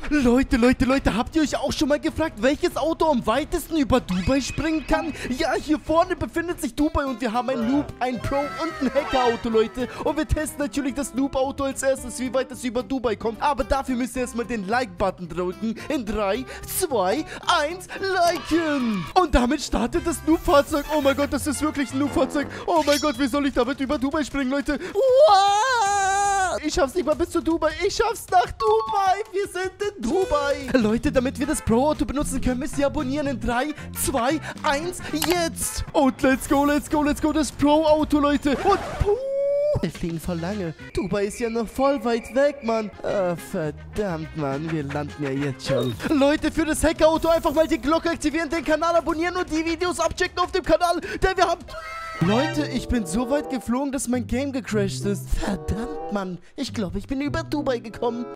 Leute, habt ihr euch auch schon mal gefragt, welches Auto am weitesten über Dubai springen kann? Ja, hier vorne befindet sich Dubai und wir haben ein Noob, ein Pro und ein Hacker-Auto, Leute. Und wir testen natürlich das Noob-Auto als erstes, wie weit es über Dubai kommt. Aber dafür müsst ihr erstmal den Like-Button drücken. In 3, 2, 1, liken! Und damit startet das Noob-Fahrzeug. Oh mein Gott, das ist wirklich ein Noob-Fahrzeug. Oh mein Gott, wie soll ich damit über Dubai springen, Leute? Wow! Ich schaff's nicht mal bis zu Dubai. Ich schaff's nach Dubai. Wir sind in Dubai. Leute, damit wir das Pro-Auto benutzen können, müsst ihr abonnieren in 3, 2, 1, jetzt. Und let's go. Das Pro-Auto, Leute. Und wir fliegen voll lange. Dubai ist ja noch voll weit weg, Mann. Ah, verdammt, Mann. Wir landen ja jetzt schon. Leute, für das Hacker-Auto einfach mal die Glocke aktivieren, den Kanal abonnieren und die Videos abchecken auf dem Kanal, denn wir haben... Leute, ich bin so weit geflogen, dass mein Game gecrashed ist. Verdammt, Mann. Ich glaube, ich bin über Dubai gekommen.